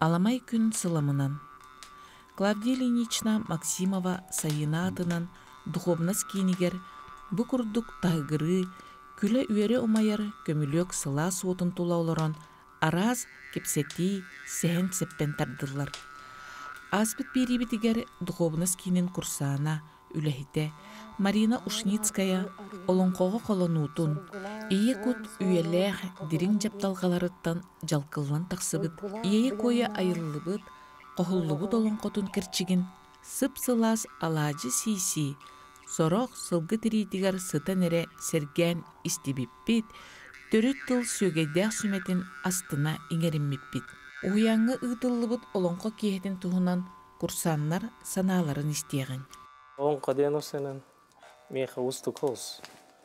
Аламай күн сыламынан. Клавдия Ильинична Максимова сайына атынан духовнас кинигер бу курдук тайгыры, күле үере омайар көмүлөк сыла суотун тула олорон араз кепсети сәһен сеппен тардылар. Аспыт берибитигер духовнас кинин курсаана үлэхите Марина Ушницкая олонкого колонутун ие кут үйелех дирин жапталгаларыттан жалкыллан тақсыбыт, ие коя айыллыбыт, қохуллубут олонкотун кирчигин сып-сылас алажы сиси, сорох сылгы тиритигер сыта нере серген истибиппит, төрүт тыл сөгейдех сүметин астына иңеринмиппит. Уяңы ыытыллыбыт олонко киһетин туһунан курсаннар санааларын истиэгин. Олонко ден осенен меха устукос.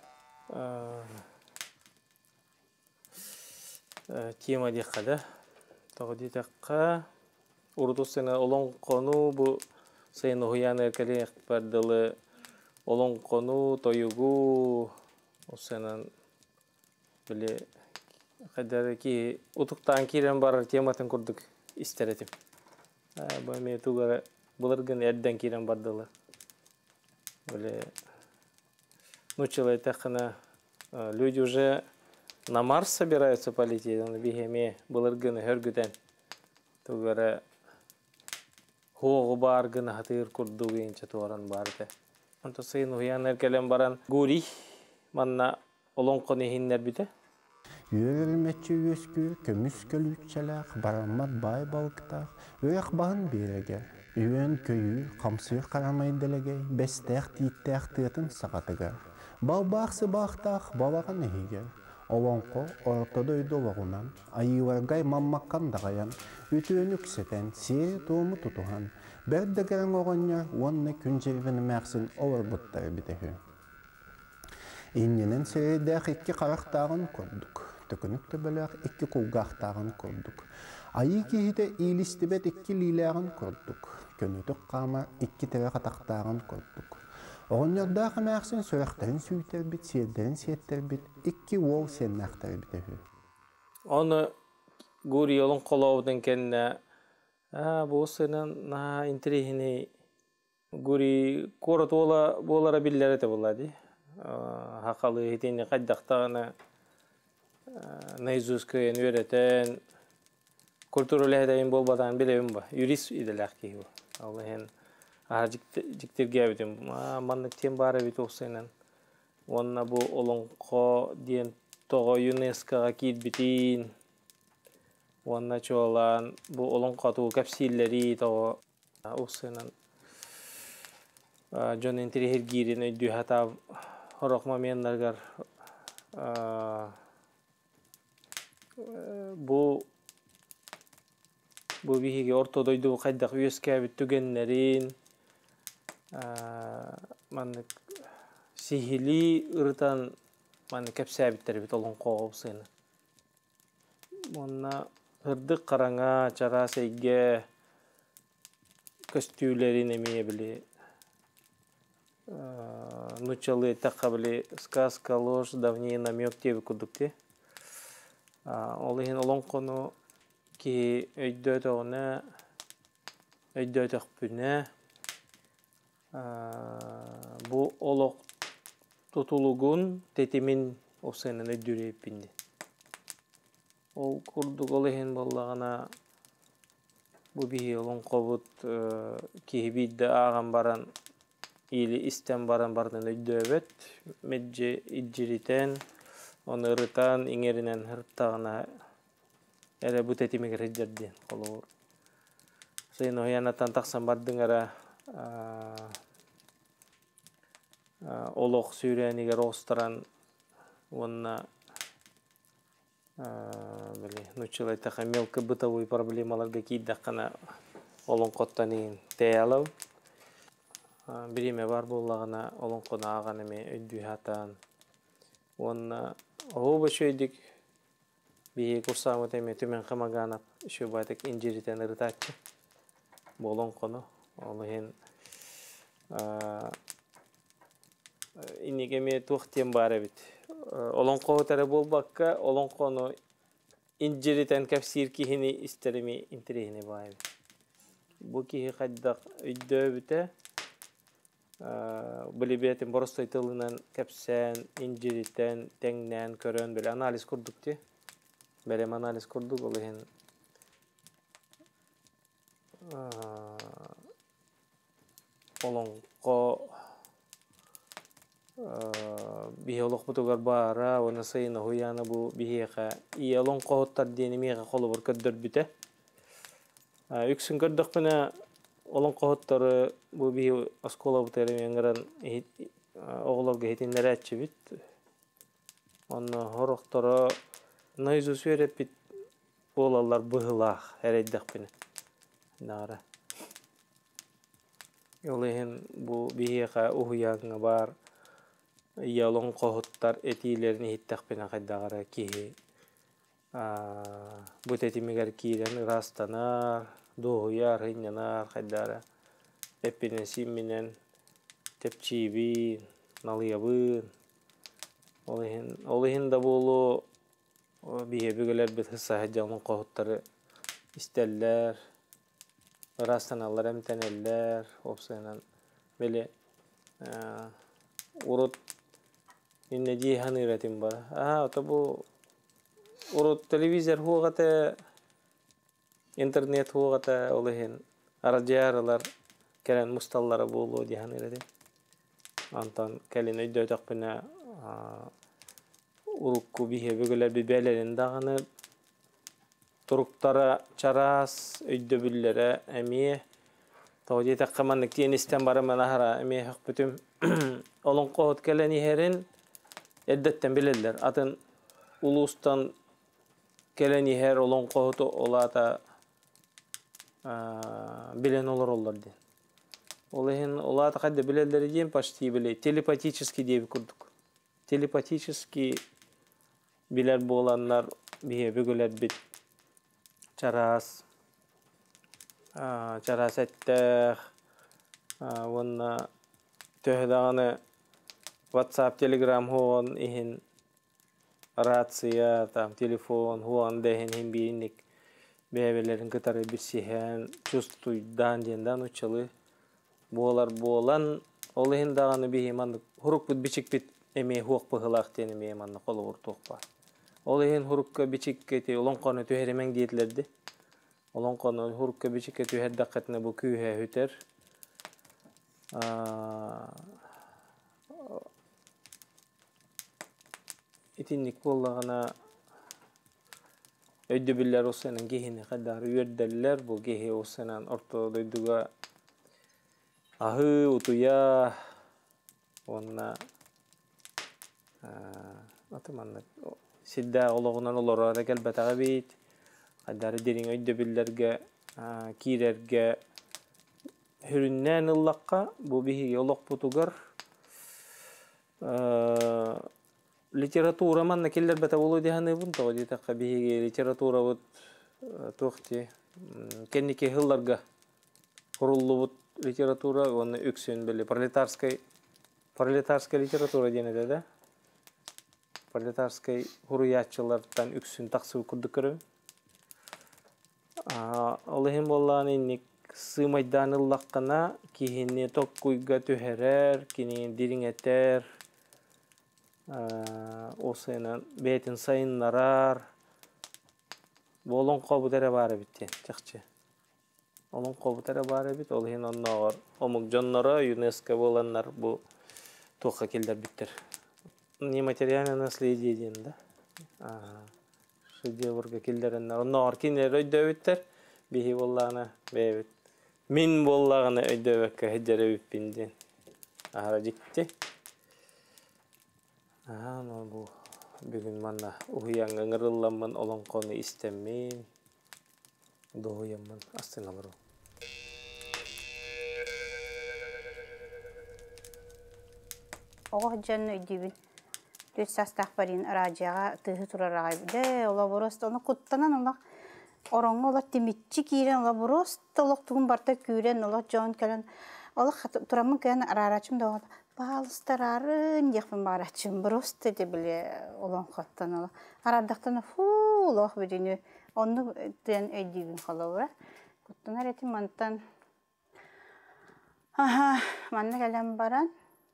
Тема декада. Тоғди таққа урдусена олонкону бу сейн уян эркелек бардылы олонкону тоюгу осенен биле кадар ки утуктан кирен бар тематын курдук истеретим. Бу эме тугара буларгын эрден кирен бардылы. Биле человек люди уже на Марс собираются полететь, он бигеме буларгын хөргүтен. Тугара хоғы баргын хатыр курдук инче туаран барды. Анто сейн уян эркелен баран гури манна олонкону хиннер бите. Үйерілметші өскү, көміс көлүтчелек, барамат бай балықтақ, өйек бағын береге, үйен көйі, қамсыр қарамайдылыге, бестәқ титтәқ тыатын сағатыға. Балбақсы бақтақ, балаған егер. Олонқо ортада өйді олағынан, айыларғай маммаққан дағаян, өтіөн үксетен, сері туымы тұтуған, бәрдігерін оғаннар, онны күн жервені мәқсін олар бұттары бітігі. Инненен середәқ икки қарақтағын көрдік. Төкөнүктө бөлөк икки кулгақтағын көрдік. Айы кейді ийлістібет икки лилағын көрдік. Көнөтік қама икки тәрі қатақтағын көрдік. Оғынердағы мәқсін сөрәқтерін сүйтер бит, сердерін сеттер бит, икки ол сеннақтар бітігі. Оны гури олың қолауыдың кәнне, бұл сенен интерегіне гури корот олара биллер әті болады. Хақалы етені қайдақтағына наизусть көйен өретен, культуралы әдейін болбадан білемін ба. Юрист иделәк кейі бұл. Аллахен жіктерге әбітім. Маннық тем бары бит оқсайнан. Онына бұл олыңқо дейін тоғы ЮНЕСКО-ға кейт бітейін. Онына чоғалан бұл олыңқо туғы кәпсилері тоғы оқсайнан. Жон интерехер гирин өйді хатав хорок моментларгар bu bihiге ортодойду кайдак үйөскәбит түгеннерин маннык сихили ыртан манны кепсәбиттер бит олон коопсыны. Монна ырдык караңа чара сейге костюлерин эмие били нучалы такабли сказка ложь давнее намек тебе кудукте. Олыхин олонкону ки өйдөтөгүнө өйдөтөкпүнө бу олок тутулугун тетимин осенен өйдүрөппинди. Ол курдук олыхин боллагана бу бии олонкобут кибидде аган баран или истен баран бардын өйдөбөт медже иджиритен оны ырытан иңеринен ырттагына эле бут этимеге реджерден колор. Сейн оянатан таксан бардыңара олок сүйрәнигер остран онна били нучылай така мелко бытовой проблемаларга кийдаккана олонкоттан теялав. Бириме бар боллагына олонкона аган эме өйдү хатан. Онна оба шөйдік бейі курсамы теме төмен қамаганап шөбатық инжиритен ұрытатчы. Болон қону. Олығын инегеме туқтен бары бит. Олон қоғы тәрі болбаққа, олон қону İnciriten kefsir kihini isterimi intirihini bayım. Bu kihi kaddak üddöbüte bilibetin borostoytılından kepsen, inciriten, tengnen, körön böyle analiz kurduk di. Berem analiz kurduk olihin olonko biholog butugar bara ona sayına huyana bu bihiqa iyi olonko hottar diyeni miqa kolu bir köddür büte. Yüksün köddük bina olonko hottarı bu bihi askola butarım yangaran oğlarga hitinlere etçi bit. Onu horoktora nayzu söylep bit oğlarlar bıhılaq hereddek bina. Nara. Olihin bu bihiqa uhuyağına bar yalon kohuttar etilerini hittak bina kaddağara kihi bu tetimigar kiren rastanar doğuyar hinyanar kaddağara epine simminen tepçibin nalıyabın olihin da bolu bihe bügeler bit hıssa hecalon kohuttarı isterler rastanallar emteneller opsaynan böyle urut inne cihan üretim var. Tabu urut televizyon huwagata internet huwagata olihin aracılarlar kelen mustallara bolu cihan üretim. Antan kelen ödü takpina urukku bihe bögeler bibelerin dağını turuktara çaras ödü büllere emiye tawdi takkamanlık diyen isten barama nahara emiye hak bütün olun kohut keleni herin eddetten bilirler. Atın ulustan keleni her olun kohutu olata bilen olur diye. Olihin olata kadde bilirler diyen paşti bile telepatiçiski diye bir kurduk. Telepatiçiski biler bu olanlar bihe bügüler bit çaras ettek vonna töhdağını WhatsApp, Telegram huon ihin ratsiya tam telefon huon dehen him biinnik bebelerin kıtarı bir sihen çustuydan diyendan uçalı boğalan olihin dağını bihimanlık huruk bit biçik bit emeği huok bıhılak deni meyemanlık kolu vurtuq var. Olihin hurukka biçik keti olon konu tüheremen diyetlerdi. Olon konu hurukka biçik keti her dakikatine bu kühe hüter. İtinlik bollağına ödü biller o senin gihini kadar üyerdeller bu gihi o senin orta duyduğu ahı utuya onna atmanlık sidda oloğunan olara gelbetağı bit kadar derin ödü billerge kirerge hürünnen ıllaqqa bu bihi yolok butugar literatura manna killer beta bolu dihanı bun tawdi taqqa bihi literatura but toqti kennike hıllarga kurullu but literatura onu öksün böyle proletarskay literatura diyene de proletarskay hurriyatçılardan öksün taqsı kurdukları Allah'ın bollağını innik sığmaydan ıllaqqana kihini tokkuyga tüherer kini dirin eter o senin betin sayınlarar bolon qobutere bare bitti çıkçı olon qobutere bare bit olihin onlar omuk jonlara UNESCO bolanlar bu toqa kelder bitter нематериальное наследие deyinde şu diyorga kelderenler onlar kinler ödöbütter bihi bollağına bebit min bollağına ödöbekka hecere üppindin ahara gitti bu bugün manna uhyang ngırıllamın olan konu istemin doğuyamın aslında bro. Oğuz canlı ödübün. Düz sastaqbarin aracağa tıhı turarağay de ola borost onu kuttanan ola oranı ola timitçi kiren ola borost ola tuğun barta küren ola can kelen ola turamın kelen araracım da ola bağlıstararın yakın baraçım borost dedi bile olan kattan ola aradaktan fu улох бүтүнү. Онну тен өйдүгүн халавра. Куттунар этим мантан. Манна калам баран.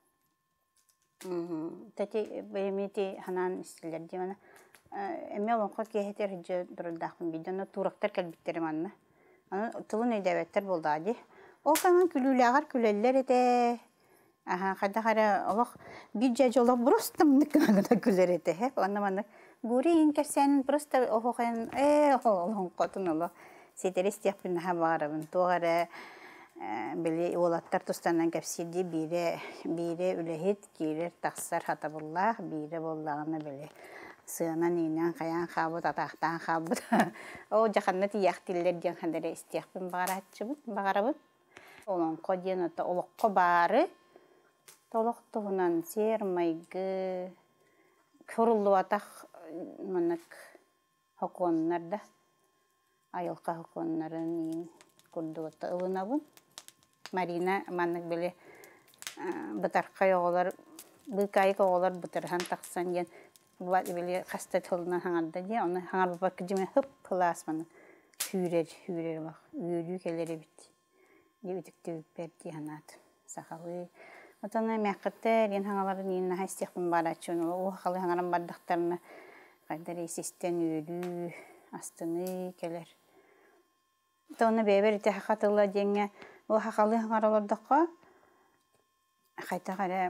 Тати бемити ханан истилер димана. Эме олонко кехетер хиджи дурдахын бидоно турактар калбиттер манна. Аны тылын өйдөбеттер болдади. Ол каман күлүләгәр күләлләр эте. Кайда кара олох бирҗә жолы просто мыныкына күләр эте. Аны манна гүри инкерсен просто охоген олон котун оло. Сетерес тяпын хабарыбын. Тугара били олаттар тустанан кепсиди бире үлехет кирер таксар хатабуллах бире боллагына били. Сыанан инен каян хабыт атактан хабыт. О жаханнати яхтиллер ден хандере истияхпын багарабыт. Олон коден ата олокко бары. Толоктугунан сермайгы көрүлү атак манак хоконнарда. Айылка хоконнарын ин курдута ылынабын. Марина манак биле бытаркай оголар быкай оголар бытырхан таксан ген бат биле каста тылына хаңарда ди аны хаңар бак жиме хып класс маны хүрер бак үйрүү келери бит дебитикти берди ханат сахалы отана мяккатер ген хаңаларын ин хастихпын барачын о халы хаңаран бардактарына кайдар систем үйрүү астыны келер тона бебер те хакатыла деңе о хакалы хаңаралардакка кайта кара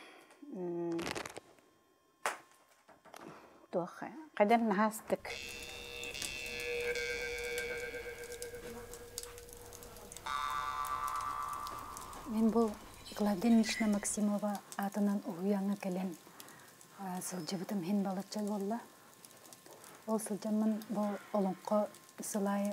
توخى قدرنا هاستك мен бұл Клавдия Максимова атынан уяңа келен сылжыбытым хен балычыл болла. Ол сылжамын бұл олонқо сылай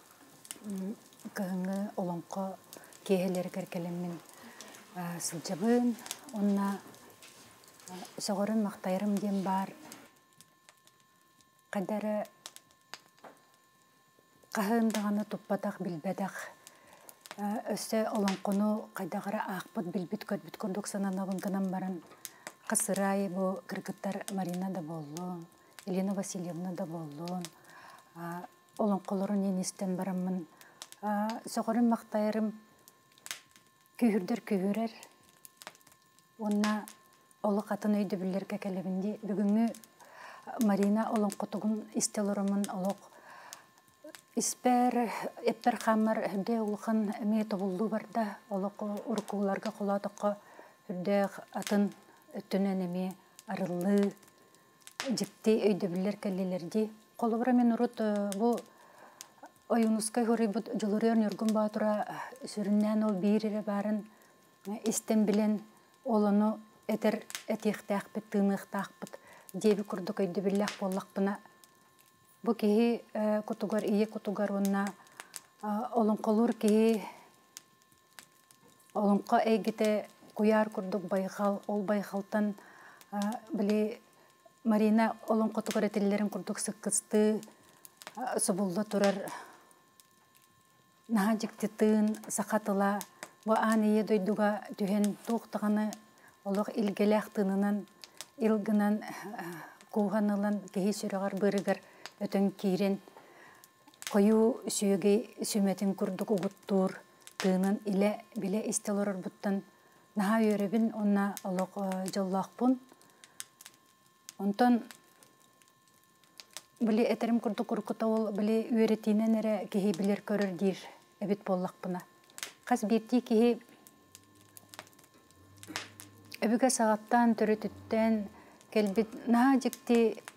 кыһыңы олонқо кехелер керкелеммен сылжабын, онна соғырын мақтайрым дем бар. Қадары қағындағаны тұппатақ білбедақ. Өсі олонқону қайдағыра ақпыт білбіт көтбіт көрдік сананабын кынан барын. Қасырай бұл кіргіттар Марина да болуын, Елена Васильевна да болуын. Олонқолырын енестен барамын. Соғырын мақтайрым күйірдер күйірер. Онна олы қатын өйді білер кәкелебінде бүгінгі Марина олон котугун истелоромун олок испер эптер хамар хде улхан эме тобулду барда олок уркуларга колатыкка хде атын өтүнөн эме арылы жипти өйдө билер келелерди колобра мен урут бу оюнуска хорибут жолорен өргөн баатура сүрүннөн ол бирире барын истен билен олону этер этихтахпыт тымыктахпыт Деби курдук өйді білләқ боллақпына. Бұ кеhi кутугар, ие кутугар онна олонқолур кеhi олонқа әйгіте куяр курдук байқал, ол байқалтан біле Марина олонқотугар әтелерін курдук сыққысты собулда тұрар наға жікті тыын сақатыла. Бұ ан ие дойдуға түйен туқтағаны олық илгеләқ тынынан Илгынан куғанылан кеhi сүріғар бұрығар өтін кейрен қойу сүйеге сүметін күрдік ұғыттуыр тыынын иле біле істелорыр бұттан наға өребін онна олық жоллақпын. Онтан біле әтерім күрдік ұрқыта ол біле өретінен әрі кеhi білер көрір дейір әбет боллақпына. Қас берді кеhi Өбігі сағаттан түрітіттен келбет наға жікті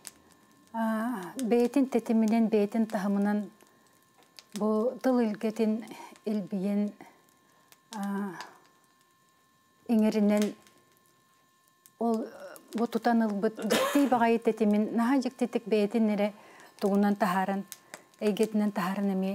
бейтін тетімінен, бейтін тахымынан бұл тыл үлгетін үлбейен еңерінен бұл тұтан ұлбыт жікті бағайы тетімін наға жікті тек бейтін әрі тұғынан тахарын, әйгетінен тахарын әме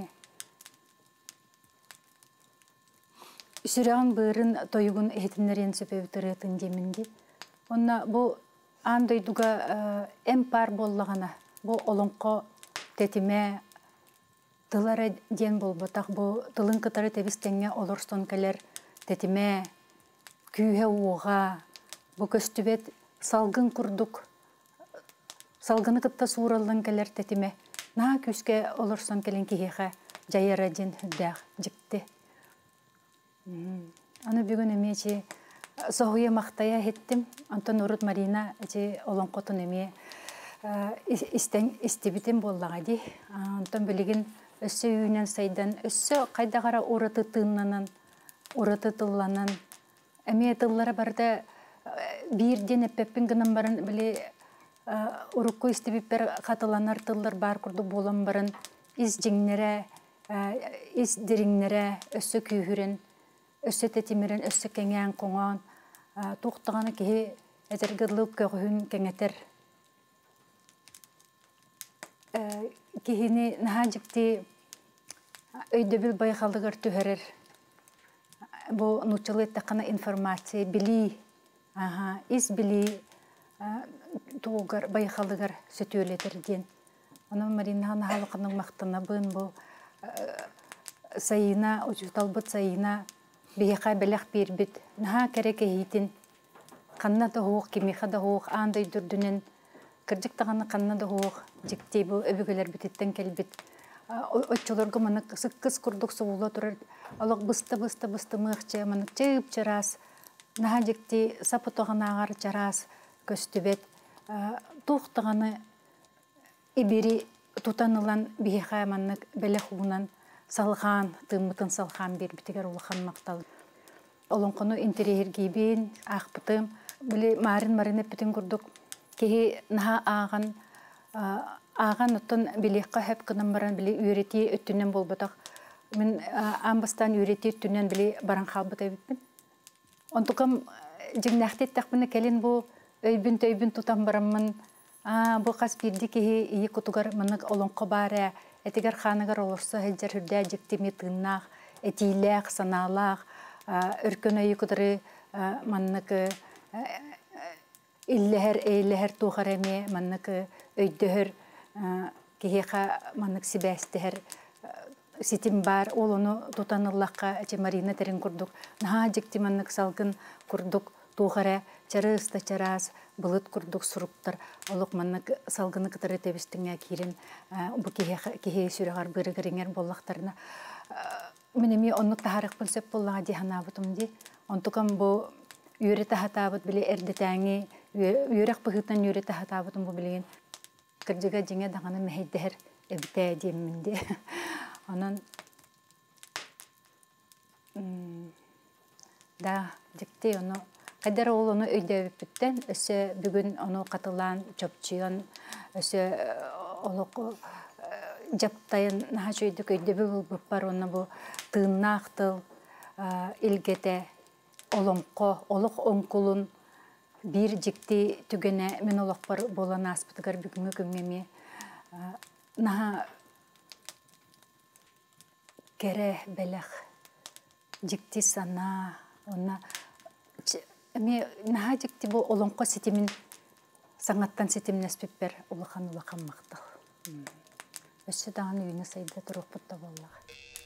Сүрәң бұрын тойығын әйтінлерін сөпеуітіретін демінді. Онна бұл андойдуға әм пар боллағана. Бұл олонқо тетіме тылары ден болбатақ. Бұл тылын кытары тәбістенге олырстон кәлер тетіме күйе уға. Бұл көстібет салғын күрдік салгыны кытта суураллан келер тетиме. Наха күске олорсон келен кихиха жайыра ден хүддәк жикти. Аны бүгін эмечи соғуя мақтая хеттим. Антон Урут Марина эти олонқотун эме истебитим боллаға ди. Антон білігін өссө үйінен сайдан, өссө қайдағара ураты тыннанан, ураты тылланан. Әме тыллара барда бирден эппеппин гынан барын біле урукку истебиппер қатыланар тыллар бар күрді болан барын из жеңнере, из диреңнере өссө күйірін, өссө тетимерен, өссө кеңен қоңан, туқтағаны кеге әзіргірлік көгін кеңетер. Кегені наға жікті өйдөбіл байқалдығыр түхерер. Бұл нұчылы тақына информация білі, из білі туғығыр байқалдығыр сөтөлетер ден. Оны Марина нағалықының мақтына бұн бұл сайына, ұчуталбыт сайына бейқа бәләқ бербіт. Наға кәрек әйтін қанна да хоқ, кемеха да хоқ, андай дүрдінен кірдік тағаны қанна да хоқ, жіктей бұл өбігілер бітеттен кәлбіт. Отчыларға манық сыққыз күрдік сұғылы тұрыр. Алық бұсты мұқчы, манық жайып жарас. Наға жіктей сапы тоған ағар жарас көстібет. Туқтағаны ибери тутанылан бейқа манық бәләқ ұғынан салған, тымытын салған бербітігер ұлыған мақтал. Олонқыны интерьер гейбен, ақпытым. Білі марын әппітін күрдік. Кеге наға аған ұттын білеққа әп қынан баран білі үйреті өттінен болбатақ. Мен амбастан үйреті өттінен білі баран қалбыта бітпін. Онтықым жіңнәқті еттақпыны кәлін бұл өйбін тұтан барамын. Бұл қас берді кеге ие күтігер мұнық олонқы бары. Этигер ханагар олорса хеджер хүрдә жектеме тыннақ, этиләқ, саналақ, өркөн айы күдірі маннықы илләхер туғар әме, маннықы өйдіхір, кехеқа маннық сибәстіхір сетім бар, ол оны тұтанылаққа Марина тәрін күрдік. Наға жекте маннық салғын күрдік туғара, чарыста чарас, бұлыт күрдік сұруптар, олық маннық салғыны кітірі тәбістіңе керін, бұл кеге сүріғар бұрығырыңер боллақтарына. Менеме онық тахарық білсеп боллаға дейхана бұтым де. Онтықым бұл үйрі тахатабыт біле әрдетәңі, үйрек бұғыттан үйрі тахатабытым бұл білеген. Кірдіға жеңе дағаны мәйдер әбіті әдемінде. Онын да жекте оны Қайдар ол оны өйдәвіп біттен, өсі бүгін оны қатылан, жопчыйын, өсі олық жаптайын наға жөйдік өйдәві бұл бар, оны бұл тыыннақтыл, илгеде, олыңқы, олық оңқылын, бір жекті түгене мен олық бар болан аспытығар бүгінгі күнгеме. Наға кәрі бәліқ, жекті сана, оны наға жекті бұл олыңқы сетімін саңаттан сетімін әспеппер ұлақан мақтал. Өсі дағын үйіні сайды тұрық бұтта боллаға.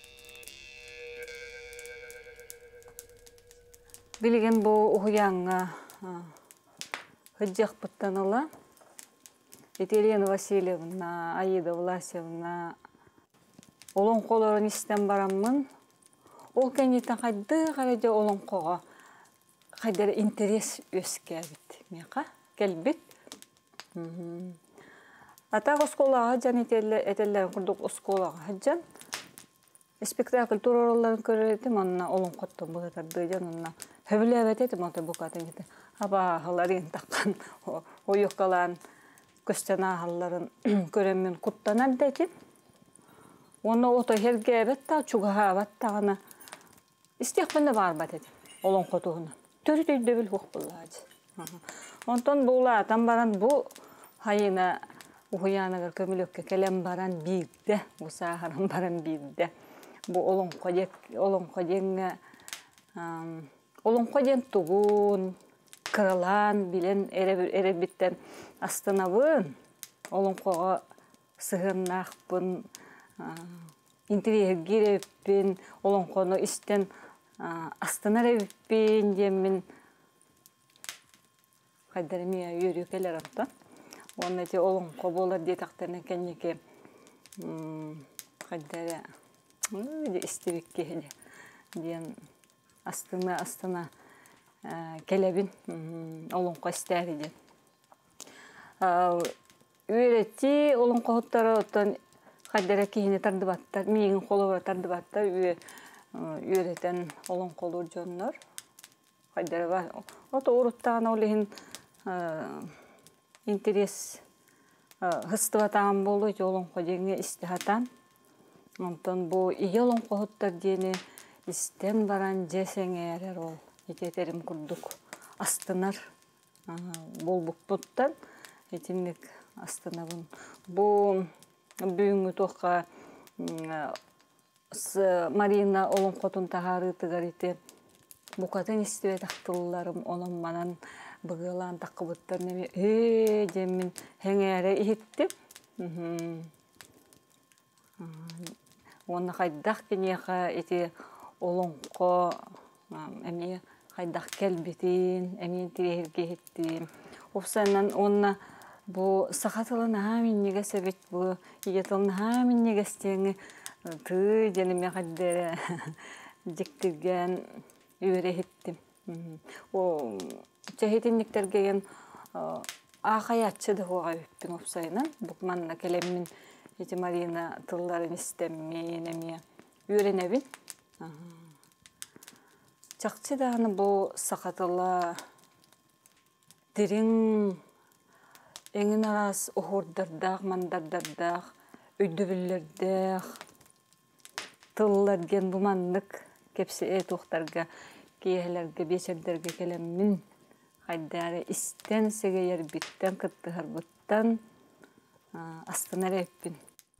Білген бұл ұғыяңға ғыджақ бұттаныла Елена Васильевна, Аида Власевна олыңқоларын істен барамын. Ол кәнеттен қайды қарайды олыңқоға қайдары интерес өске бит. Меқа келбит. Атақ осколаға жан етелерін құрдық осколаға жан. Спектакль туророларын көрелетім, онына олың қоттың бұғытарды жан, онына хөбілі әбәтетім, оты бұқатын жеті. Аба ағыларын таққан, ойыққалан, көстен ағыларын көремен құттанар дәтін. Оны оты херге әбәтті, чуғаға әбәттағына істеқпінді бар бәтетім, олың қотуғына. Төрі дөбіл құқ бұллады. Онтон бұла атан баран бұл хайына ұғыянығыр көмілікке кәлем баран бейді, бұл сағырын баран бейді. Бұл олың қоден тұғын, кырылан, білен әребіттен астынабын, олың қоға сығырнақпын, интерьерге өппін, олың қоны істен астынар өппен демін қайдарымия үйрі келер антон. Оны те олың қоболар де тақтарына кәнеке қайдары істебекке ден астына келебин олың қостәрі ден. Үйретті олың қоғыттары оттан қайдары кейіне тарды баттар, мейін қолы бар тарды баттар, үйреттен олың қолы жонлар. Қайдары бар. Оты ұрыттаған олығын интерес хыстыватаған болу, олың қодеңе істіғатан. Онтан бұл ие олың қоғыттар дені істен баран жесен әрер ол. Ететерім күрдік астынар бол бұқтыттан. Етімлік астынабын. Бұл бүйінгі тоққа Марина олың қотын тағары тұғарыты. Бұқатын істіме тақтылыларым олың манан бұғылан таққыбыттар неме демін әңәрі еттім. Оны қайдақ кенеға еті олың қо әме қайдақ кәлбетін, әмен тірегерге еттім. Опсанан онына бұл сақатылын әміннеге сәбет бұл егетілін әміннеге стеңі тұй денеме қайдары жектірген үйері еттім. Чәхетінніктерген ақаятшыды қоға өппін опсайынан. Бұқманна келемін еті Марина тылларын істеммен әме үйренебін. Чақчы дағаны бұл сақатылы дерің Эңін арас ұхырдардақ, мандардардақ, өйдөбілердақ, тылларген бұмандық кепсі тоқтарға, кейелерге, бешердерге келемін. Қайдары істен сеге ербіттен, қыттығар бұттан астынар әппін.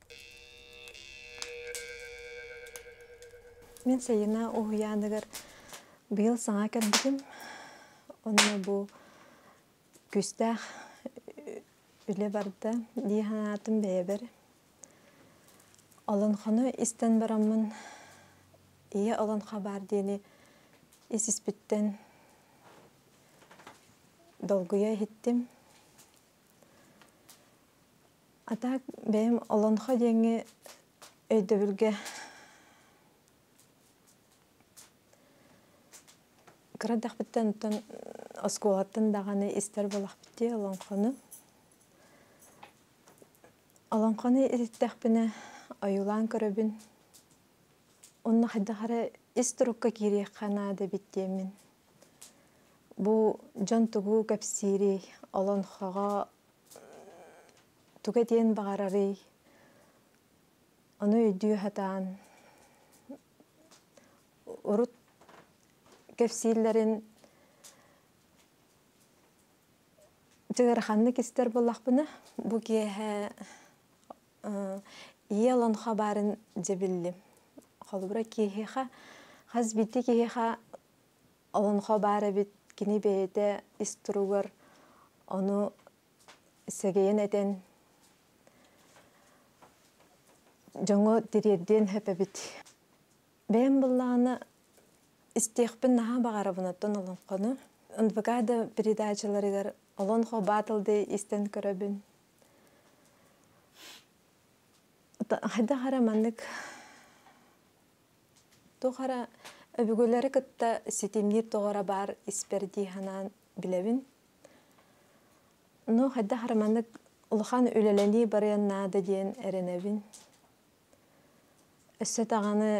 Мен сайына ұғыяныгар бұйыл саңа кәндігім. Оны бұл күстәқ үлі барды, дейханатым бәйбір. Алынқаны істен барамын, ие алынқа бар дейіні ес-іспіттен долгуя хиттим. Атақ бәйім алынқа дейіні өйдөбілге қырадақ біттен оскуғаттын дағаны істер болақ бітті алынқаны. Аланқаны еттәқпіні айулан көрөбін. Онны қайдақары істұрыққа керек қанады біттемін. Бұл жан тұғу көпсері аланқаға тұға дейін бағарары. Оны өйдүү хатан. Ұрыт көпсерлерін жығырқанны кестер болақпыны. Бұл кейі ие аланқа барын жебілдім. Қолыбыра кейіға, қаз бітті кейіға аланқа бары біт кені бейді істіруғыр, оны сәгейін әден жоңы дерерден хөпі біт. Бәйім бұллағыны істеқпін наға бағарабын аттын аланқаны. Үндбігады передачаларығыр аланқа батылды істен көрөбін. Хайда қара маннык тоғара өбігөлері кітті сетемдер тоғара бар исперді ханан білебін. Но хайда қара маннык ұлған өлелені барыян нады дейін әрінебін. Өсі тағаны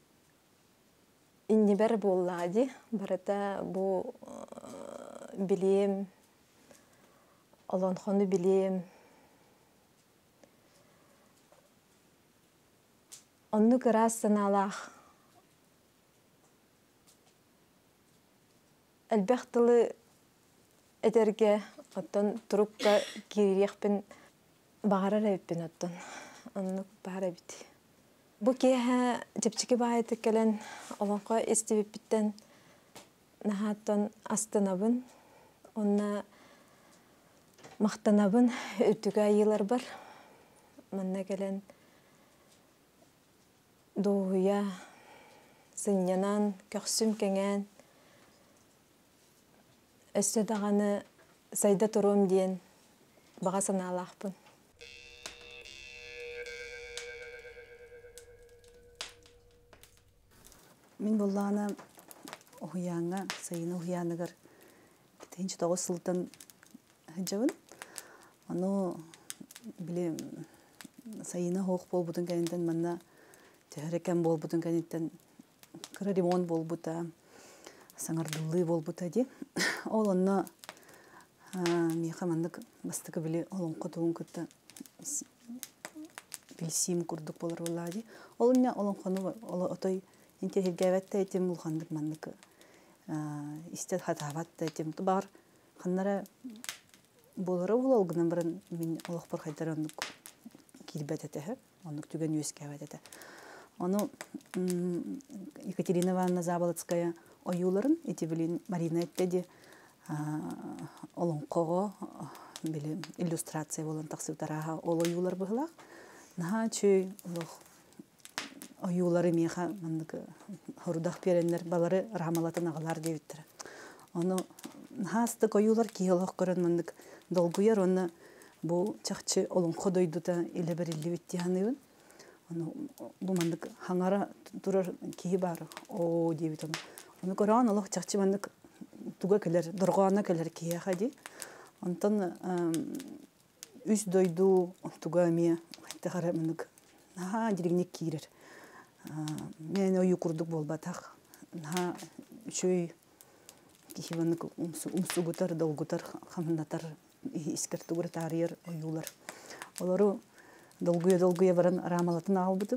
иннебер боллады. Барыта бұл білем, оланқоны білем. Онны кырас саналақ. Әлбәқтілі әдерге оттан тұрыққа керекпін бағарар әбіппін оттан. Онны бағар әбіті. Бұл кейі жепчікі бағайты кәлін оланға естебіппіттен нағаттан астынабын. Онна мақтанабын өтігі айылар бар. Манна кәлін Doğuya, sınyanan, köksüm kengən, өсті дағаны сайда тұрым дейін баға саналақпын. Мен боллағына ұхияңа, сайына ұхияныгар кетейінші тоғы сылтан жауын. Оны біле сайына хоқ бол бұдың кәнеттен манна тәрекен бол бұдың кәнеттен кірі ремонт бол бұта, саңардылы бол бұта де. Ол онына меха мандық бастықы біле олың қотуын күтті білсейім күрдік болар олади. Ол үнне олың қону отой интерхелгәвәтті әйтем ұлғандық мандық істет хатаватты әйтем. Бар қаннара болары ол олғынан бірін мен олық бір қайдар ондық келбәт әтәхі, ондық түген өскәвәт әті. Оны Екатерина Ивановна Заболоцкая ойуларын, әте білін Марина әттеді олың қоғы білі иллюстрация болын тақсывдараға ол ойулар бұғылақ. Наға чөй ойулары меха хорудақ беренлер балары рамалатын ағалар дебіттір. Оны наға астық ойулар кейолық көрін мандық долгуяр, оны бұл чақчы олың қодойдута елі бір елі бітті ғанығын. Бұл мандық хаңара тұрар кейі бар, о дебіт оны. Оны көріған олық чақчы мандық туға кәлер, дұрғана кәлер кейі қади. Онтан үз дойду туға әме қайтты қара мандық наға дирегнек кейірер. Мен ойы күрдік болбатақ. Наға үшөй кейі мандық ұмсу ғытар, дол ғытар, қамындатар, искерті ғыр тарыйыр ойулар. Олары долгуя баран рамалатын албыдым.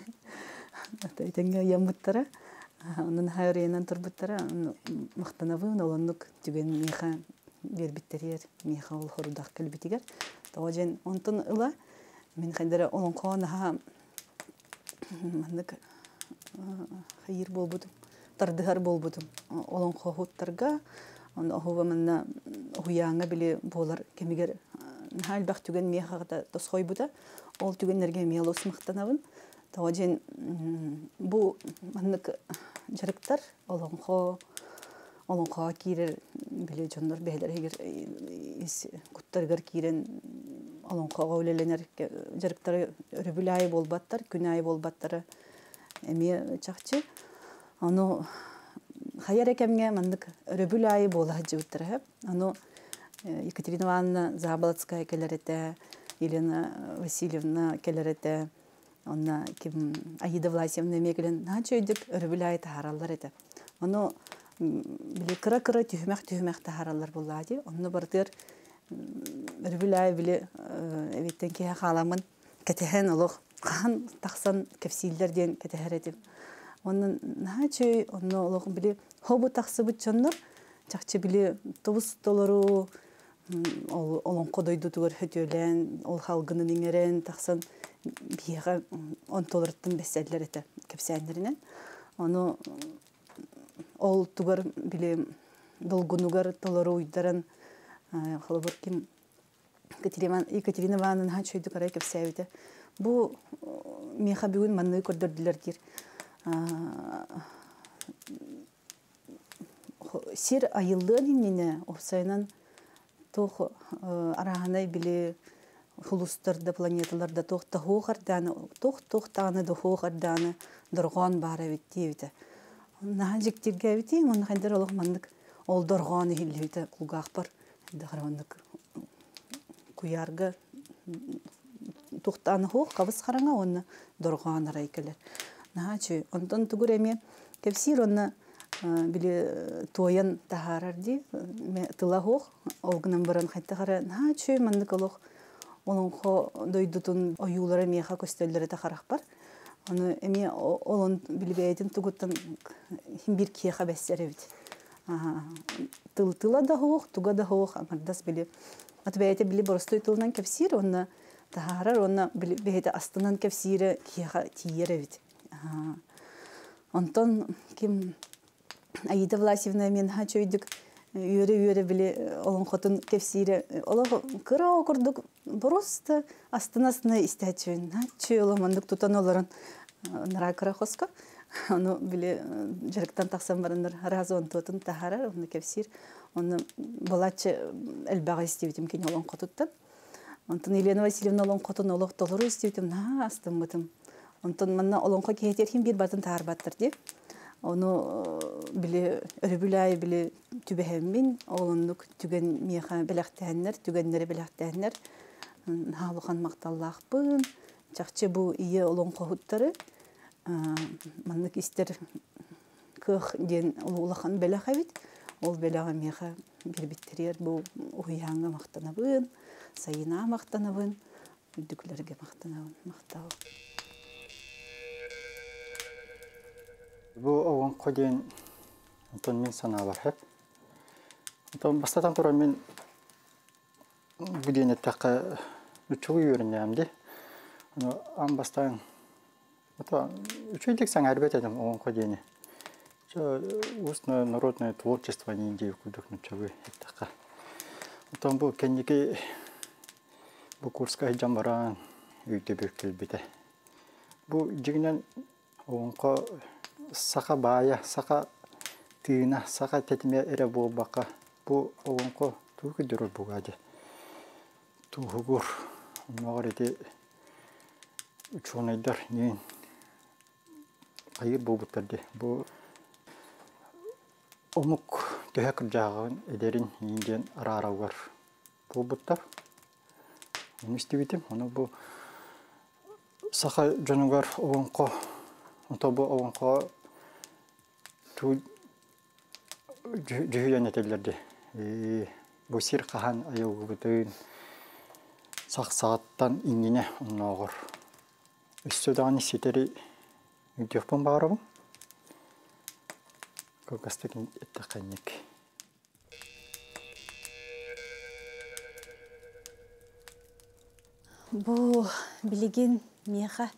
Тәйтенге ямбыттара. Onun hayriyenan turbuttara maqtanavın olanlık tügen meha berbittiriyer meha ol horudaq kelbitiger. Tawajen ontan ila men xendere olan qanaha mandık hayır bolbudum. Tardıhar bolbudum. Olan qahuttarga onu hova manna huyanga bile bolar kemiger hal bax tügen meha da tosxoybuda. Ol tügenlerge melos maqtanavın. Tawajen bu mandık жарықтар олонқо кирер биле жондар бейлер егер куттаргар кирен олонқоға өлеленер жарықтары өрүбүл айы болбаттар, күн айы болбаттары эме чакчы. Аны хаяр экемге мандык өрүбүл айы бола жыбыттыр. Аны Екатерина Ивановна Заболоцкая келерете, Елена Васильевна келерете. Онна ким Аида Власьевна мекелен начойдык өрбүлай тахараллар эте. Оны биле кыра-кыра түймәк тахараллар буллади. Онны бардыр өрбүлай биле эбеттен ке халамын кетехен олох хан таксан кепсиллер ден кетехер этим. Онны начой онны олох биле хобу таксыбыт жоннор чакчы биле тобус толору олон кодойду тугар хөтөлен ол халгынын иңерен таксан бияға он толырттың бәселер еті кепсәндерінен. Оны ол тугар біле долгунугар толыру уйдарын қалыбыр кем Екатерина Ивановна хачойды қарай кепсәйді. Бұл меха бүгін манны көрдірділер дер. Сер айылдығын емнені опсайынан тоқ арағанай біле хулустарда планеталарда тоқтағарданы дұрған бары өттейді. Наға жектерге өттейм, оны қайдар олық мандық ол дұрғаны хеллейді құлғақ бар. Дағырғандық күярға тоқтаны хоқ, қабыз қараңа оны дұрған арай келер. Наға чөй, ондан түгір әме кепсир оны біле тойын тағарарды, тыла хоқ, олғынан баран қайтты қара. Наға чөй мандық олық олонқо дойдутун оюлары меха көстөллері тақарақ бар. Оны әме олын білбейдін тұғыттын бір кеха бәстері бит. Тыла да хоқ, тұға да хоқ, аңырдас білі. Атбәйті білі бұрыстой тылынан кәпсир, оны тағарар, оны білбейді астынан кәпсирі кеха тиері бит. Онтон кем Аида Власьевна мен хачойдық үйері біле олың қотын кепсире. Олығы кыра оқырдық просто астына істәтшін. Чөй олы мандық тұтан оларын нара кыра қосқа. Оны біле жарықтан тақсан барындар разы он тұтын тахарар, оны кепсир. Оны болатшы әлбаға істебетім кен олың қотыттан. Онтон Елена Васильевна олонқотын олық толыру істейтім, астым бұтым. Онтон манна олонқо кейтерхин бір батын тағар баттыр де. Оны біле өрібілай біле түбәхеммин, олынлық түген меха біләқтәнер, түгеннері біләқтәнер. Халухан мақталлақ бұн. Чақчы бұл ие олонқо хуттары. Манлық істер көх ден улахан белаха бит. Ол белаға меха бербиттерер бұл уяңға мақтанабын, сайына мақтанабын, үдіклерге мақтанабын, мақтау. Бұл оғын қойден мен саналар хеп. Бастатан тұра мен бүден әттәқі үчігі өрінемді. Ан бастан үчігдік сан әрбет әдім оғын қойдені. Устное народное творчество не индей кудухнучавы әттәқі. Бұл кәнеге бұл курска жамбаран үйді бөккіл біті. Бұл жігінен оғынға сақа бая, сақа тыына, сақа тәтіме әрі бұл бақа. Бұл оғынға тұғы дүрір бұғады. Тұғығыр, оңағыр еде үчуғынайдар нең қайыр бұл бұттарды. Бұл омук төһәк жағын эдерин инден арараугар бу буттар. Мистибитим, оны бу саха жонугар оңко, онтобу оңко ту жүйен этелерди. Бу сир кахан аяугу бүтүн саат-сааттан иңине онногор. Үстөдөгөн сетери үдөхпөн баарабы. Кокастыгын эттақанник. Бұл білеген меха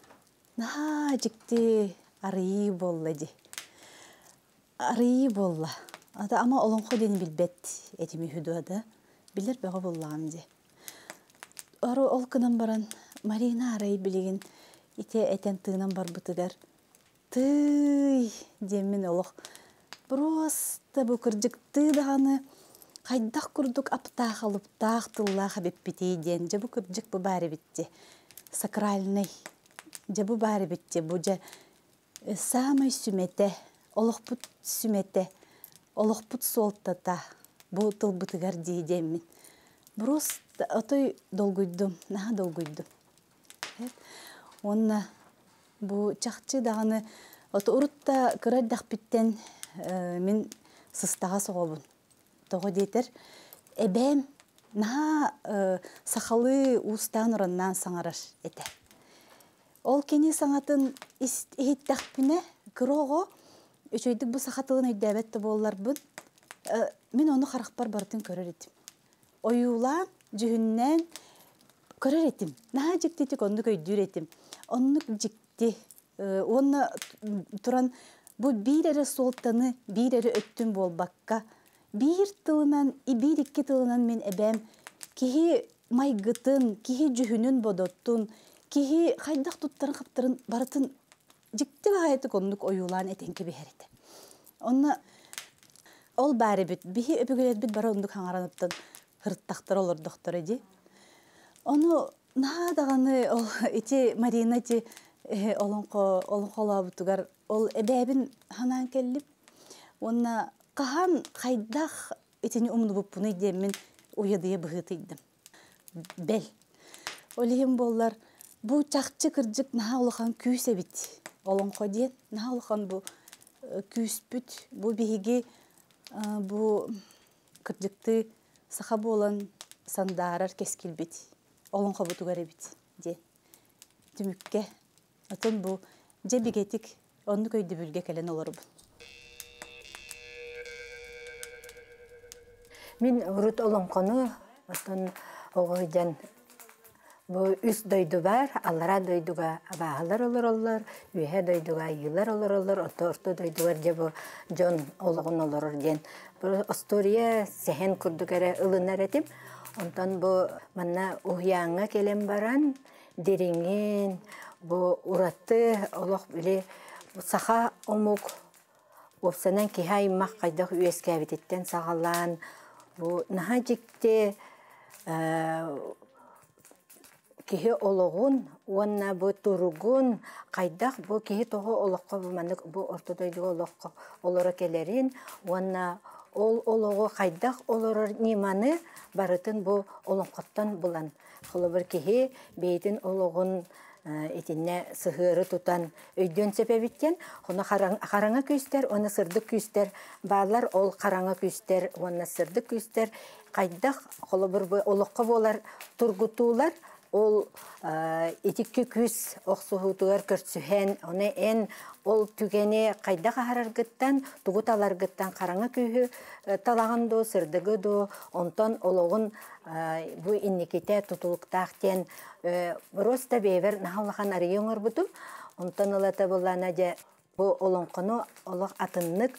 жікті арыйы боллады. Арыйы болла. Ама олонқо дені білбет әтімі хүдуады. Білер бәға боллағым де. Ару ол кынан баран Марина арайы білеген ите әтен тыынан бар бұтыгар. Тый демін олық. Просто бұл кірдікті дағаны қайдақ күрдік аптақ алып тақтыллаға беппетейден. Жа бұл кірдік бұл бәрі бітті. Сакральный. Жа бұл бәрі бітті. Бұл жа самай сүмете, олық бұт сүмете, олық бұт солтата. Бұл тыл бұтығар дейдемін. Просто отой долгүйдім, наға долгүйдім. Онна бұл чақчы дағаны оты ұрытта кыраддақ біттен мен сыстаға соғабын. Тоғы дейтір, әбәм наға сақалы ұстан ұраннан саңараш еті. Ол кені саңатын ехеттақ бүні кыроғы өчөйдік бұл сақатылын өйдәбәтті болылар бұн. Мен оны қарақпар бартын көрер етім. Ойулан жүхіннен көрер етім. Наға жіктетік онды көйдір етім. Онны жікті. Оны тұран бұл бір әрі солтаны, бір әрі өттін болбаққа. Bir tılынан, bir iki tılынан мен әбәм кихи майгытын, кихи жүхінін бодоттun, кихи қайдақ туттарын қаптырын барытын жікті ғайеті конлық ойулан әтенке бәхереді. Оны ол бәрі бүт, бихи өпігілет бүт бары ондық хаңараныптын хырттақтыр олар доқтыр еді. Оны наадағаны ити Марина ти олонқола бұтығар, ол әбәбін ханан келіп, оны Қахан қайдақ етені ұмыны бұппыны демін ойадыя бұғытыйдым. Бәл. Олейім болар, бұл чақчы кірдік наға олыған күйіс әбіт. Олың қоден, наға олыған бұл күйіс бүт. Бұл бейге бұл кірдікті сақа болан сандарар кескіл біт. Олың қобытуғар әбіт. Түмікке. Отын бұл жебігетік оны көйді бүлге кәлен олар бұл. Мен ұрыт олонқоны, отын оғыдан бұл үс дойду бар, алара дойдуға абағалар олар, үйе дойдуға үйілер олар, орты дойдуғар же бұл жон олығын олар ден. Бұл история сәхен күрдігері ылынар етім. Онтан бұл манна ұяңа келем баран, дереңен, бұл ұратты олық біле сақа омук, опсанан кихай мақ қайдақ үйеске әбететтен сағалан, Бу наха жикте кихи ологун, уанна бу туругун, кайдах бу кихи того олоққа бу маннык бу ортодойдуга олоққа олора келерин, уанна ол олого кайдах олорор ниманы барытын бу олоңқоттан булан. Холобыр кихи бейтин ологун этинне сыгыры тутан өйдөн сепебиттен, оны караңа күстер, оны сырдык күстер, баалар ол караңа күстер, оны сырдык күстер, кайдах холобыр бу олоққа болар тургутуулар, ол этикки күс оксуһутугар көрсүһен, оны эн ол түгене кайда хараргыттан, тугуталаргыттан караңа күйү талагандо, сырдыгы до, онтон ологун бу инниките тутулуктаахтен просто бевер нахаллахан арыйоңор бутум, онтон олата боллана же бу олоңкону олох атыннык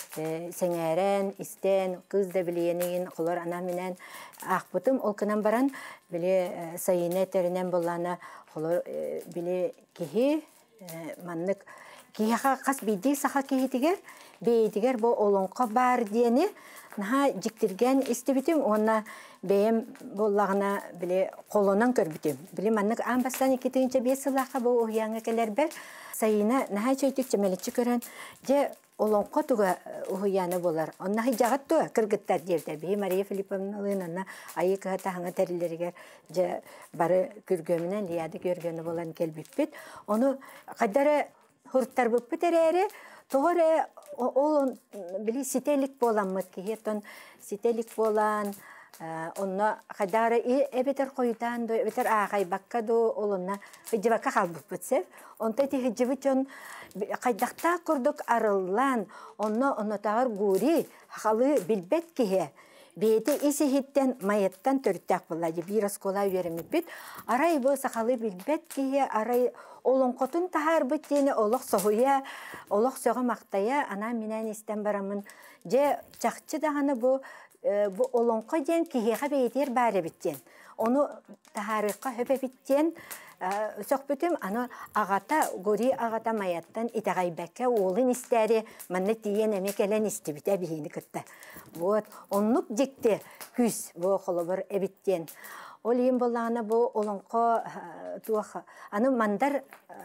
сеңерен, истен, кыз да билиенеген қолар ана менен ақпытым ол кынан баран біле сайыне терінен болана қолар біле кехи маннык кехиға қас бейдей сақа кехитігер бейдігер бұл олонқа бар дені наға жіктірген істебітім онна бейім боллағына біле қолынан көрбітім. Біле маннык амбастан екетігінші бесілақа бұл ұяңа келер бәр сайына наға чөйтік чемелетші көрін же олонқа туга уяны болар. Онна хижагат туга кыргыттар жерде. Би Мария Филипповналын онна айы кыгата хаңа тәрилерігер же бары күргөмінен лияды көргөні болан келбіппет. Оны қадары хұрттар бұппет әрі, тоғыры ол білі сителік болан мұткихет, сителік болан, онна қадары эбетер қойдан, эбетер ағай баққа до олынна хижабаққа қалбыппетсер. Онта ти хижабычон қайдақта күрдік арылан, онна тағыр гури, халы білбет кеге. Бейті есі хиттен майеттан төрттәк болады. Bir оскола веремеппет. Арай болса халы білбет кеге, арай олонқотын тағар бүттені олық соғуя, олық соғы мақтая, ана менен істен барамын. Же чақчы дағаны бұл олонқо ден кегеға бейтер бәрі біттен. Оны тағарыққа хөпе біттен, соқпытым, аны ағата, гори ағата майаттан итағай бәкке олын істәрі, манны тиен әмекелен істебіте бейіні күтті. Вот, онлық жекті күз бұл қолыбыр әбіттен. Ол ең болағына бұл олонқо туақы. Аны мандар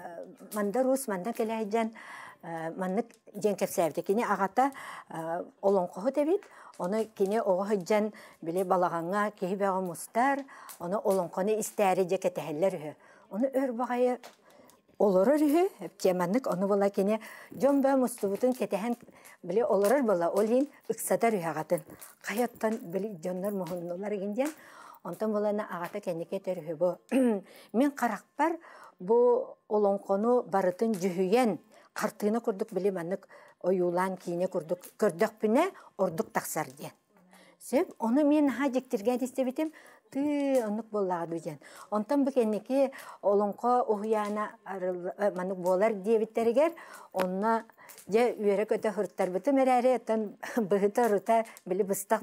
ұс, мандар келәйден, маннык жен кепсәбді. Кені ағата олонқоғы дебет, оны кені оғы жен біле балағанға кейі бәғы мұстар, оны олонқоны істәрі жеке тәхелер үхі. Оны өр бағайы олырыр үхі, әптеманнык, оны бола кені жон бә мұстыбытын кетәхен біле олырыр бола, ол ең үксадар үхі ағатын. Қайаттан біле жонлар мұхынлылар егінден, онтан боланы ағата кені кетер үхі бұл. Мен қарақпар бұл олонқоны барытын жүхүйен, қартыны күрдік біле маннык ойулан кейіне күрдік, көрдік піне ордық тақсар ден. Сөп, оны мен жектірген істебетім, онық болағады ден. Онтан бүкеннеке олонқо ұхияна маннык болар дебеттерігер, онына же үйері көті хұрттар бұтым әрәрі, оттан бұғыта ұрыта, білі бұстақ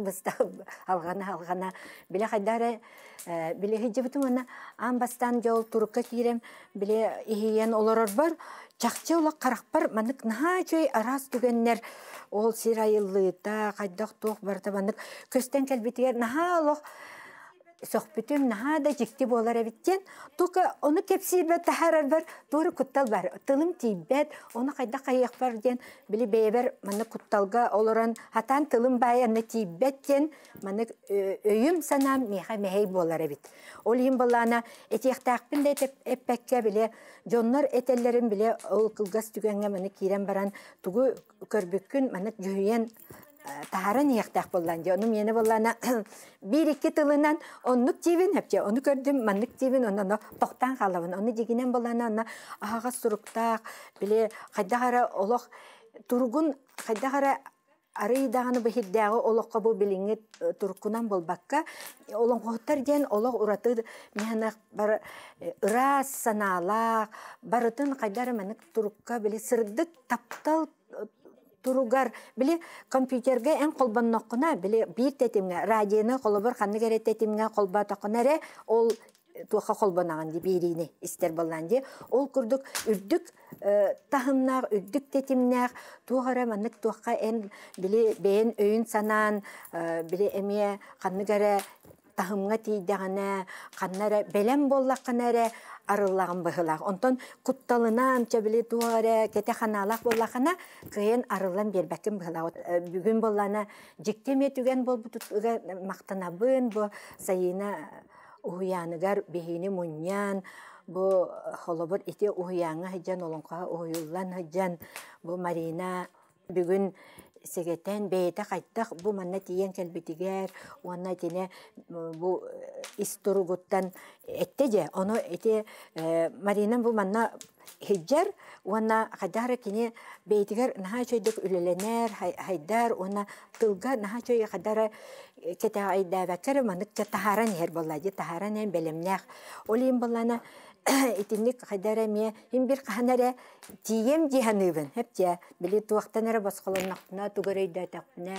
алғана, білі қайдары, білі хиджі бұтым, оны амбастан жол тұрыққа кейрем, білі ихиен оларар бар, чақчы олақ қарақпар, маннык наға жөй арас түгеннер, ол сирайылыта, қайдақ тоқ барда маннык көстен кәлбетігер, наға олақ соқпетім наға да жекті болар әбіттен, тұқы оны кепсі бәт тәхәрір бар, дұры күттал бар, тылым тейбәт, оны қайда қайық бар ден, білі бәйбәр, маны күтталға олыран, хатан тылым бәйіні тейбәт ден, маны өйім санам меға мәйй болар әбіт. Ол ең болана, әтеқтақпын да әппәкке біле, жонлар әтелерін біле, ол қылғас түгенге маны кейрен баран, тұғы көрбіккін, маны жүйен тахарын яқтақ болан же. Оны мені болана bir-iki тылынан оннық тевін әпче. Оны көрдім, маннық тевін, оны тоқтан қалауын. Оны дегенен болана, оны ағаға сұрықтақ, біле, қайдағара олық тұрғын, қайдағара арыйдағаны бұхиддағы олыққа бұл біліңі тұрқынан болбаққа, олың қоқтар ден олық ұраты механақ бар ұрас саналақ, барытын қайдары мәнік тұрыққа біле сырдық таптал туругар биле компьютерге эн колбаннокуна биле бир тетимге радионы колобор ханны керет тетимге колба токунаре ол туха колбанаган ди бирине истер болланди ол курдук үрдүк тахымнар үрдүк тетимнер тугара маннык туха эн биле бен өйүн санан биле эме ханны кере тахымга тийдегане каннара белем боллакканара арыллаган быһылак. Онтон кутталынан чабили туаре кете ханалак боллакана кыйын арылан бербекин быһылак. Бүгүн боллана жиктеме түген болбутуга мактанабын бу сайына уяныгар бехини муньян бу холобор ите уяңа хаҗан олонка уюллан хаҗан бу Марина бүгүн сегетен бейте кайттак бу манна тиен келбитигер уанна тине бу исторугуттан этте оно эти Марина бу манна хиджар уанна хадара кине бейтигер наха чойдык үлеленер хайдар уанна тылга наха чой хадара кете айда бакер манык тахаран хер боллади тахаран ен белемнях олим боллана итинник хадара ме хим бир каханара тием диханыбын хепте били туактанара баскалыннакна тугөрөйдө тапна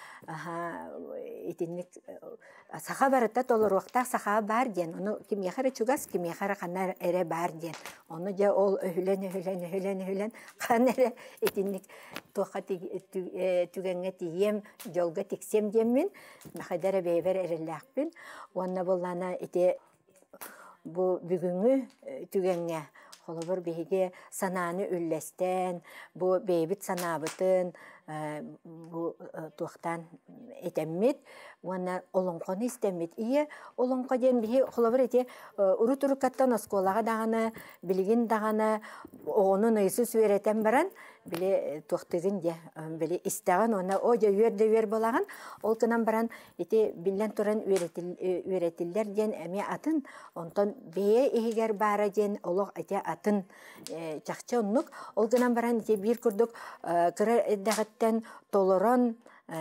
итинник саха барата толор вакта саха бар ден ону ким яхара чугас ким яхара канар эре бар ден ону же ол өһүлен канара итинник туакка түгенге тием жолга тиксем деммин хадара бейбер эреллакпин онна боллана ите бу бүгүнгү түгенге холобор беге сананы үллестен бу бейбит санабытын бу туактан этеммит уана олонкон истемит ие олонко ден бии холобор эти урутурукаттан осколага даганы билигин даганы оонун ыйсу сүөретен баран биле туактыгын де биле истаган она ожа үйөрдө болаган ол кынан баран эти билен туран үйретилдер ден эми атын онтон бее игер бара ден олог эти атын чакча оннук ол кынан баран эти бир курдук кыра дагаттан толорон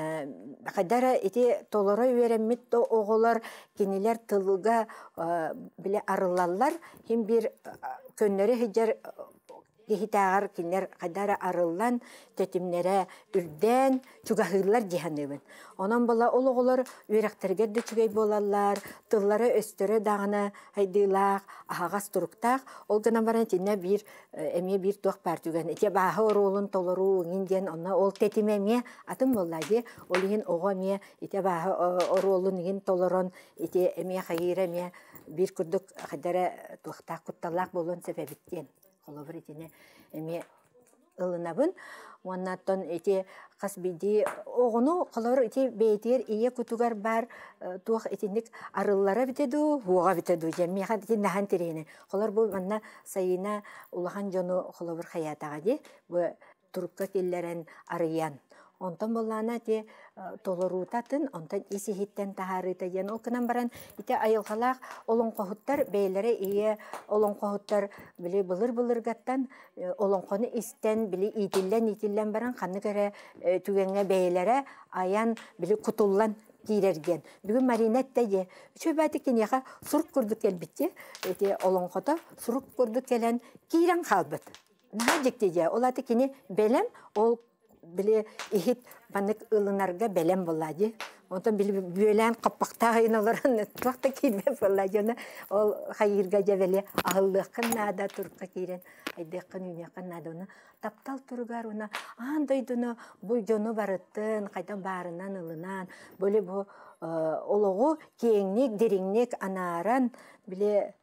Хадара эти толора үйренмит оголар кинилер тылга биле арылаллар хим бир көннөрү хиджар Гихитагар кинер кадара арыллан тетимнере үрден чугахырлар диханыбын. Онан бала ологолар үйрәктергер де чугай болалар, тыллары өстөрө дагына хайдылак, ахагас туруктак, ол гана баран тине бир эме бир туак бар түген. Эте баһы оролун толору инден онна ол тетимеме атын боллади, олин огоме эте баһы оролун ин толорон эте эме хайреме бир күрдүк кадара туактак кутталак болон себебиттен. Холобыр етіне әме ылынабын. Оннаттан әте қас биди оғыну қолар әте бейтер ие күтігар бар туақ әтіндік арыллара бітеду, оға бітеду. Жәмеға әте нәхан терейіне. Қолар бұл манна сайына улахан жону холобыр хаятаға де. Бұл тұрыққа келлерін арыян. Онтан боллана те толорутатын, онтан иси хиттен тахарыта ен. Ол кынан баран ите айылғалақ олон қоғыттар, бейлері ие олон қоғыттар біле бұлыр гаттан, олон қоны истен біле итиллен баран, қаны кәрі түгенге бейлері аян біле құтуллан кейлерген. Бүгін маринетте де, шөбәті кенеға сұрық күрдік келбітте, олон қота сұрық күрдік келен кейрен қалбыт. Наға жекте де, олаты кене белем, ол биле ихит банык ылынарга белем боллади. Онтон биле бөлән каппакта гыйналарын туакта килме боллади. Ол хайырга жебеле агыллыкын нада турка кирен. Айдыкын үнякын наданы таптал тургар уна андайдыны бу жону барыттын кайдан барынан ылынан бөле бу ологу кеңник дереңник анаран биле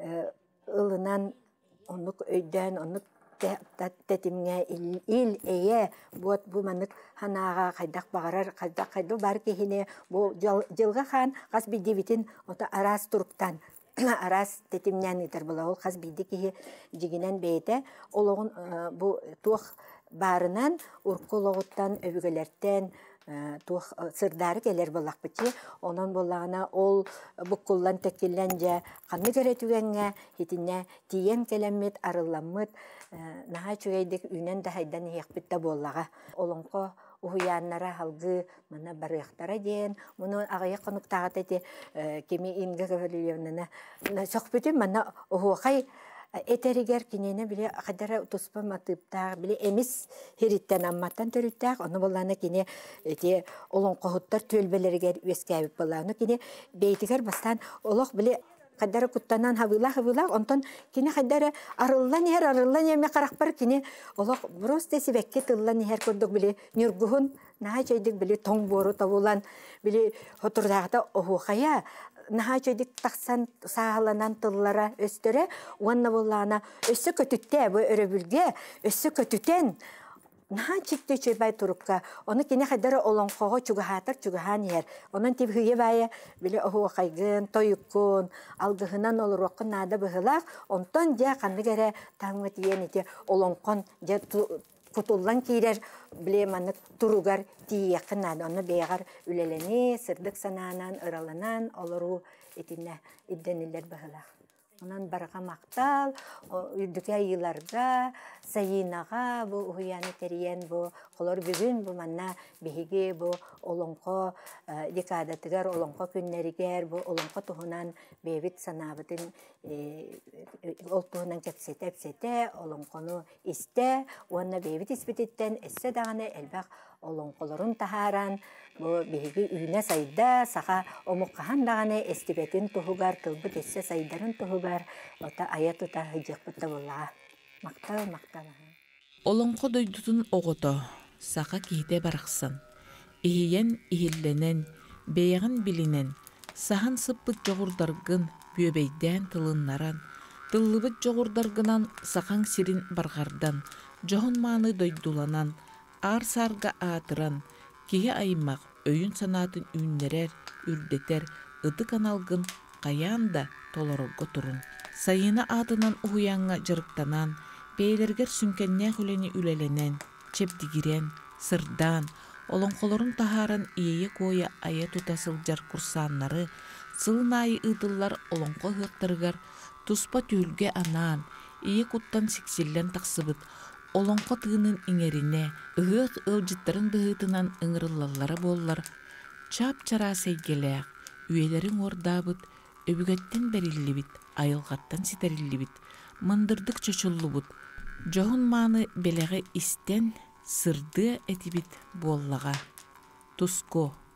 ылынан онук өйдөн онук тетимге ил эе бу манык ханага кайдак багарар кайда бар кехине бу жылга хан кас бидибитин ота арас туруктан арас тетимнен итер була ол кас биди ки жигинен бейте ологун бу тух барынан уркологуттан өбүгөлөртен тух сырдары келер болак бити онон боллагана ол буккуллан текилен же каны керетүгенге хитине тиен келеммит арылламмыт наха чугайдык үнен да хайдан яқпитта боллага олонко уяннара халгы мана барыяктара ден муну агая конуктагат эти кеми инге гөлүлөнүнө сокпүтү мана ухай этеригер кинене биле кадара туспа матыпта биле эмис хириттен амматтан төрүттак ону боллана кине эти олонкохуттар төлбелерге үескебип болланы кине бейтигер бастан олох биле кадара куттанан хавыла онтон кине кадара арыллан эме карак бар кине олох просто себекке тыллан хер көрдүк биле нюргухун наха чайдык били тоң бору табулан били хотурдагыта охукая наха чайдык таксан сааланан тыллара өстөрө уанна буллана өссө көтүттө бу өрөбүлге өссө көтүтен наха чикте чөйбай турупка оны кине хадара олонкого чугахатар чугахан ер онун тибхиге бая били охукайгын тойуккун алгыхынан олороккун нада быхылак онтон дя канныгере таңмыт иенете олонкон же кутуллан кирер билеманы туругар тиякын нада оны бейгар үлелени сырдык сананан ыраланан олору этине идденилер быхылак онан барга мактал үрдүкө айыларга сайынага бу уяны терен бу колор бүгүн бу манна биһиги бу олонко декадатыгар олонко күннеригер бу олонко туһунан бебит санабытын ол туһунан кепсете олонкону исте уанна бебит испититтен эссе даганы элбак олонколорун тахаран бу биһиги үйүнө сайда саха омуккахан даганы эстибетин туһугар кылбыт эссе сайдарын туһугар ота аятута хыжыкпытта булла мактал. Олонко дойдутун огото саха киһите барахсан иһиен иһилленен бэйэгин билинен сахан сыппыт жогурдаргын бүөбэйдэн тылыннаран тыллыбыт жогурдаргынан сахаң сирин баргардан жохон мааны дойдуланан ар сарга атыран киһи айымак өйүн санаатын үүннерер үрдетер ыты каналгын каян да толорогго турун сайына атынан уяңга жырыктанан бейлергер сүнкенне хүлени үлеленен чепдигирен сырдан олонколорун тахаран ийе коя ая тутасыл жар курсаннары сылнайы ыдыллар олонко хыттыргар туспа түүлге анаан ийе куттан сиксиллен таксыбыт олонко тыынын иңерине ыгыт ылжыттарын быһытынан ыңырыллаллары боллар чап чара сейгелеак үйелерин ордаабыт өбүгөттен бериллибит айылгаттан ситериллибит мындырдык чочуллубут жоһун мааны белеге истен сырды этибит буоллага туско